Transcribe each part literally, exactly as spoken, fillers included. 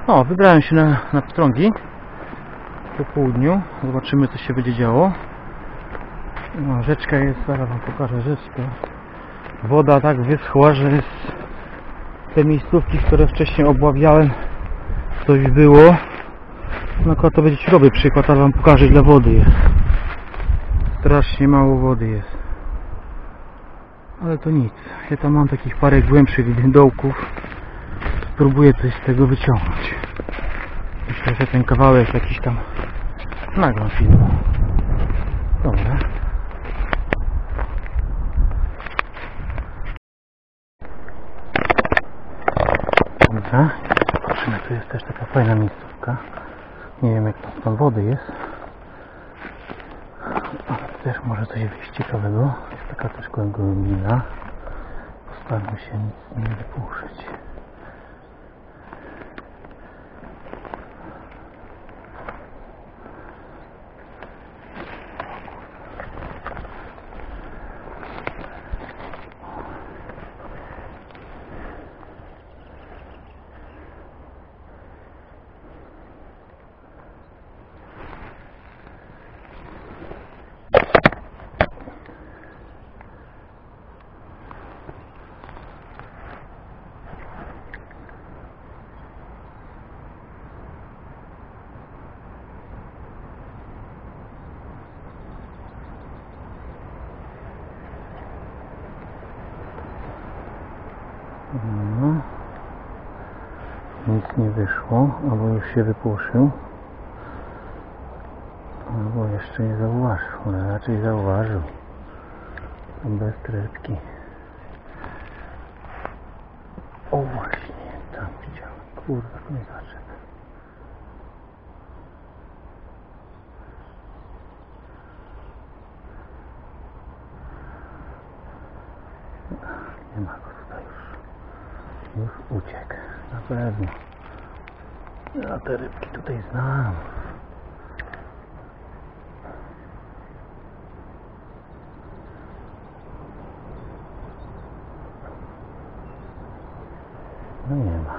O, wybrałem się na, na pstrągi po południu. Zobaczymy, co się będzie działo. No, rzeczka jest, zaraz wam pokażę rzeczkę. Woda tak wyschła, że jest te miejscówki, które wcześniej obławiałem, coś było. No akurat to będzie ciekawy przykład, ale wam pokażę, ile wody jest. Strasznie mało wody jest. Ale to nic. Ja tam mam takich parę głębszych dołków. Spróbuję coś z tego wyciągnąć. Myślę, że ten kawałek jakiś tam nagram film. Dobra. Dobra. Zobaczymy, tu jest też taka fajna miejscówka. Nie wiem, jak tam stan wody jest. Ale też może coś wyjść ciekawego. Jest taka też głębina. Postaram się nic nie wypuszczać. No. Nic nie wyszło, albo już się wypłoszył, albo jeszcze nie zauważył, ale raczej zauważył. Bez trepki. O właśnie, tam widziałem. Kurwa, nie zaczep. Nie ma go tutaj już. Już uciekł. Na pewno. Ja te rybki tutaj znam. No nie ma.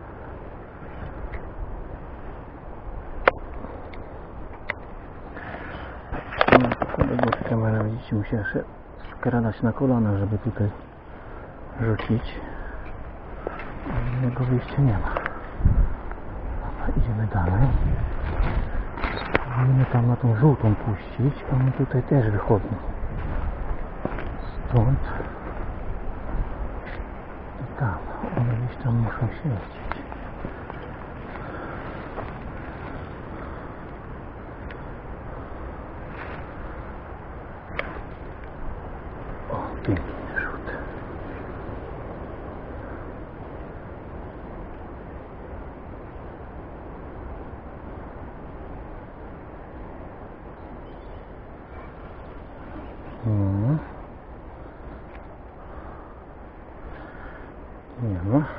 No, kamera, widzicie, musiała się skradać na kolana, żeby tutaj rzucić. A innego wyjścia nie ma. Dobra, idziemy dalej. Spróbujemy tam na tą żółtą puścić. One tutaj też wychodzą. Stąd. I tam. One gdzieś tam muszą świecić. O, pięknie. Hmm. Nie ma.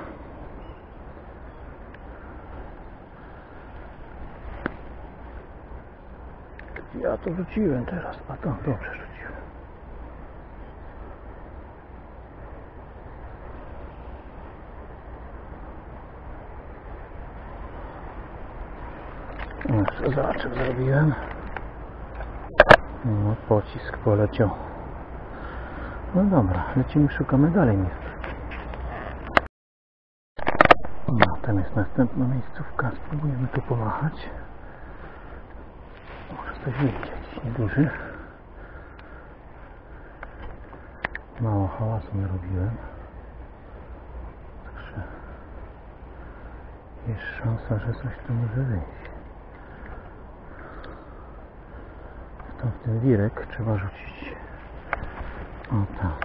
Ja to rzuciłem teraz, a to dobrze rzuciłem. Jeszcze zobaczę, zrobiłem. No, pocisk poleciał. No dobra, lecimy, szukamy dalej miejsca. No, tam jest następna miejscówka. Spróbujemy tu pomachać. Może coś wyjdzie, jakiś nieduży. Mało hałasu nie robiłem. Także jest szansa, że coś tu może wyjść. Tam w ten wirek trzeba rzucić. O tam.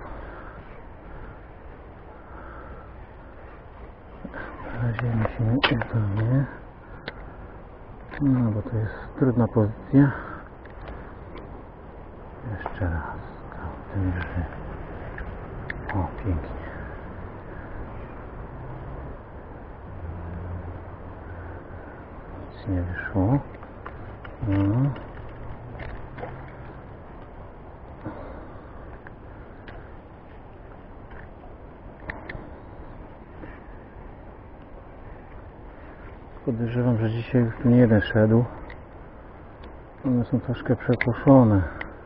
Na razie mi się nie udaje. No bo to jest trudna pozycja. Jeszcze raz. Tam w tym drzewie. O, pięknie. Nic nie wyszło. No. Podejrzewam, że dzisiaj już tu nie jeden szedł. One są troszkę przekoszone.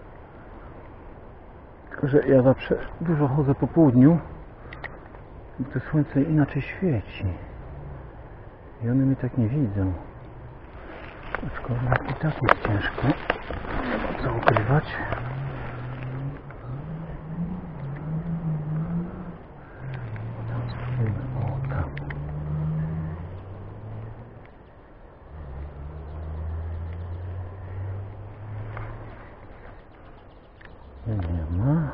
Tylko że ja zawsze dużo chodzę po południu, bo to słońce inaczej świeci. I one mnie tak nie widzą. Aczkolwiek i tak jest ciężko. Nie ma co ukrywać. Tam spróbujmy. O, tam. Nie ma.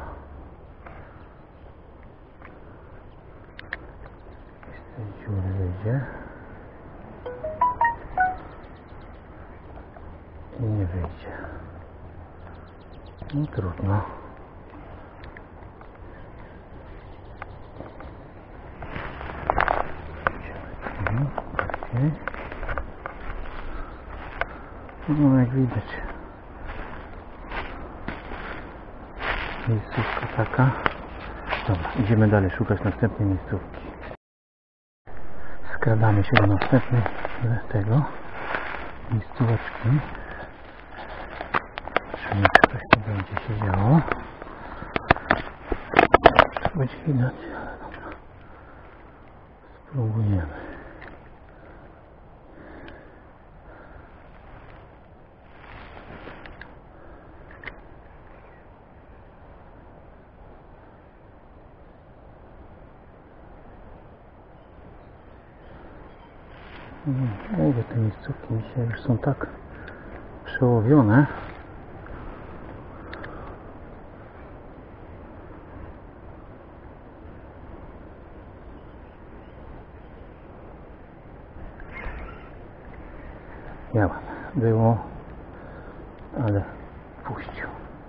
Z tej dziury wyjdzie. I nie wyjdzie. No trudno. Okay. No jak widać, miejscówka taka. Dobra, idziemy dalej szukać następnej miejscówki. Skradamy się do następnej tego miejscóweczki. Zobaczymy, czy coś tu będzie się działo. To będzie widać, ale dobra. Spróbujemy. Mówię, te miejscówki dzisiaj już są tak przełowione. Miałem, było, ale puścił.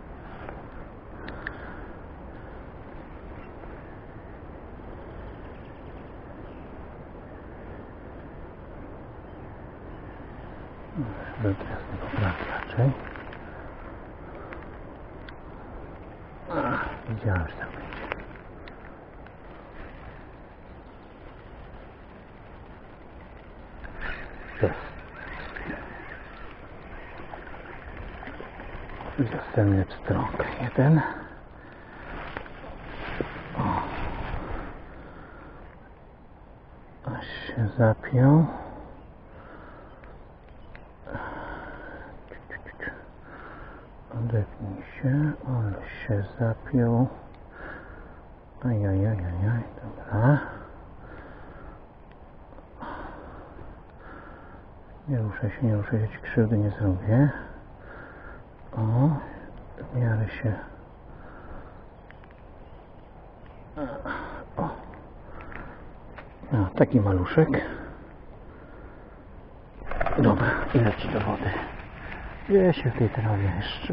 Żeby teraz nie poprawi raczej. A, widziałem, że tak będzie. Jest. Wiosenny pstrąg jeden. O. Aż się zapiął. Odepnij się, ale się zapiął. Ajajajajaj, dobra. Nie ruszaj się, nie ruszaj się, ci krzywdy nie zrobię. O, w miarę się... O, no, taki maluszek. Dobra, i leci do wody. Wie się w tej trawie jeszcze.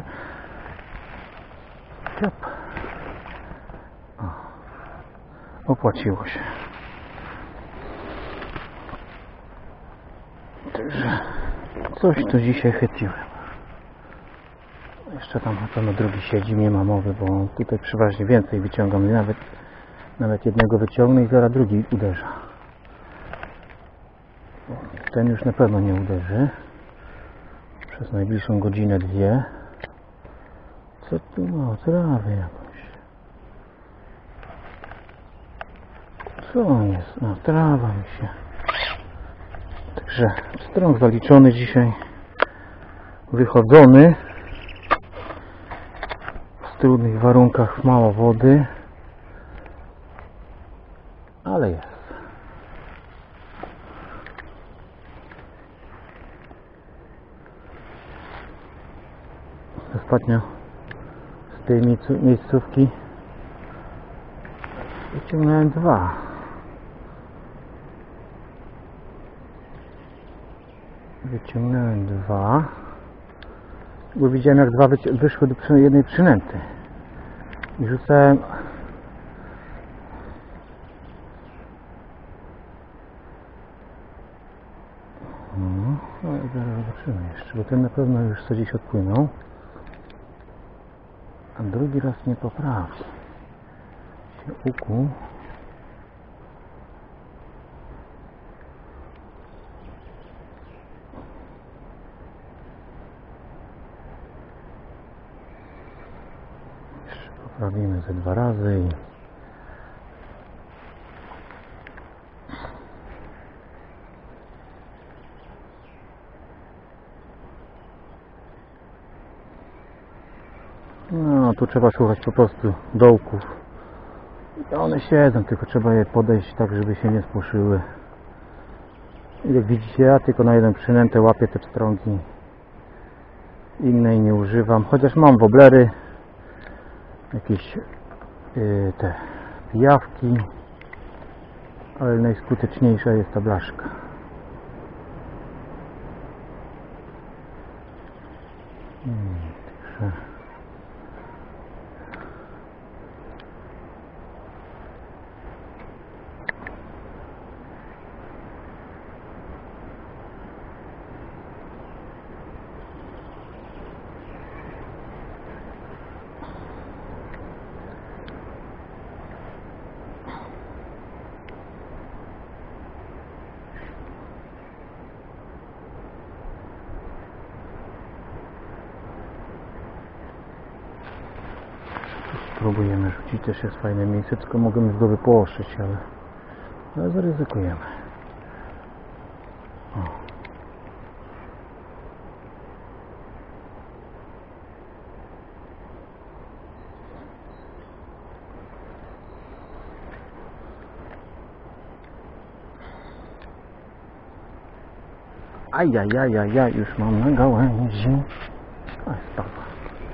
Ciop. O. Opłaciło się. Także coś tu dzisiaj chyciłem. Jeszcze tam na pewno drugi siedzi, nie ma mowy, bo tutaj przeważnie więcej wyciągam. Nawet, nawet jednego wyciągnę i zaraz drugi uderza. Ten już na pewno nie uderzy. Przez najbliższą godzinę, dwie. Co tu ma? Trawę jakąś. Co jest? No, trawa mi się. Także pstrąg zaliczony dzisiaj. Wychodzony. W trudnych warunkach, mało wody. Ale jest. Ostatnio z tej miejscówki wyciągnąłem dwa. Wyciągnąłem dwa, bo widziałem, jak dwa wyszły do jednej przynęty i rzucałem. No, ale zaraz zobaczymy jeszcze, bo ten na pewno już co gdzieś odpłynął. A drugi raz nie poprawi. Się ukuł. Robimy ze dwa razy i no tu trzeba szukać po prostu dołków. I one siedzą, tylko trzeba je podejść tak, żeby się nie spłoszyły. I jak widzicie, ja tylko na jeden przynętę łapię te pstrągi. Innej nie używam, chociaż mam woblery, jakieś yy, te pijawki, ale najskuteczniejsza jest ta blaszka. Hmm, także spróbujemy rzucić, też jest fajne miejsce, tylko mogę go wypłoszyć, ale, ale zaryzykujemy. O. Ajajajajaj, już mam na gałęzi. A, spadła.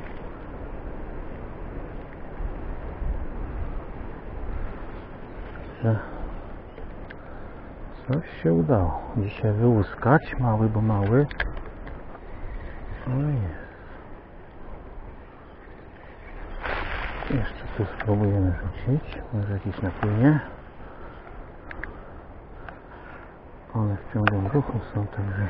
Coś się udało dzisiaj wyłuskać, mały, bo mały. No jest. Jeszcze tu spróbujemy rzucić, może jakiś napłynie. One w ciągłym ruchu są, także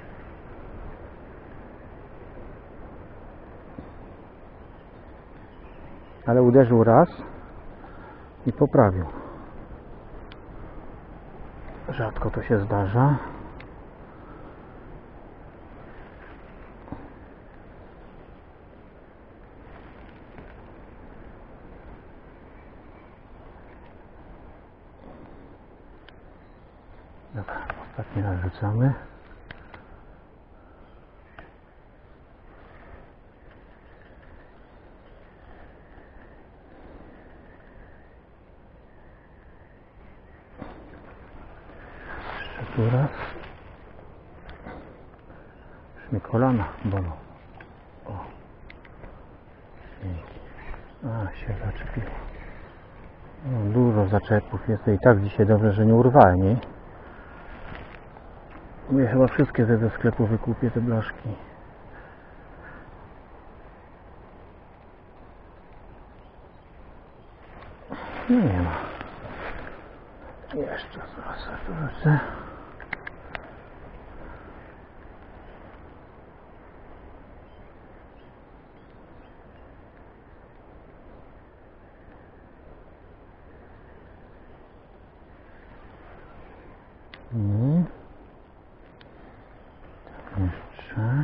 ale uderzył raz i poprawił. Rzadko to się zdarza. Dobra, ostatni raz rzucamy. Jeszcze tu raz. Już mi kolana bolą. O. Dzięki. A, się zaczepiło. No, dużo zaczepów jest i tak dzisiaj dobrze, że nie urwałem jej. Bo ja chyba wszystkie te ze sklepu wykupię, te blaszki. No nie ma. Jeszcze zaraz wrócę. Hmm. Jeszcze.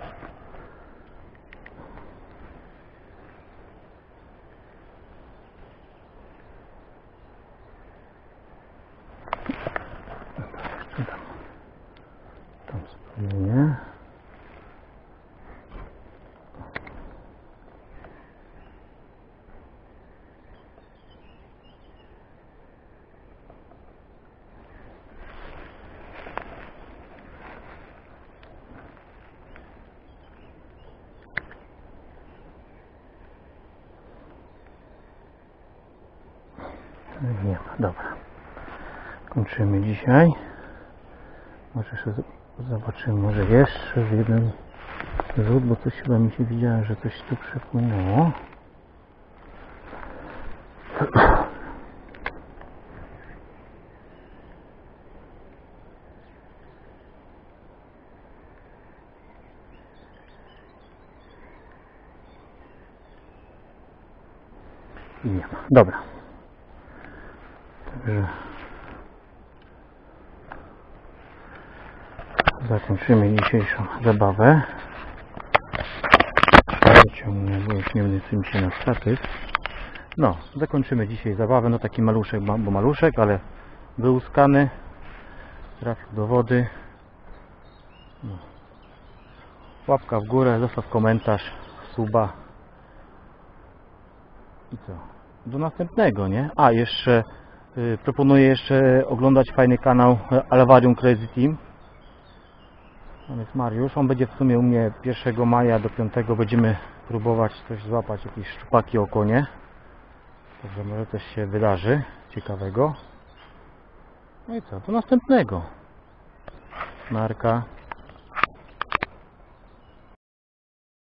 Jeszcze tam. Tam spróbuję. Nie ma, dobra. Kończymy dzisiaj. Może jeszcze zobaczymy, może jeszcze w jeden rzut, bo coś chyba mi się widziałem, że coś tu przepłynęło. I nie ma. Dobra. Także zakończymy dzisiejszą zabawę. Wyciągnę, bo już nie będę chcę mi się na statyw. No, zakończymy dzisiaj zabawę. No taki maluszek, bo maluszek, ale wyłuskany. Trafił do wody. No. Łapka w górę, zostaw komentarz, suba. I co? Do następnego, nie? A, jeszcze y, proponuję jeszcze oglądać fajny kanał Alvarium Crazy Team. On jest Mariusz, on będzie w sumie u mnie pierwszego maja do piątego będziemy próbować coś złapać, jakieś szczupaki, okonie. Także może coś się wydarzy ciekawego. No i co? Do następnego. Narka.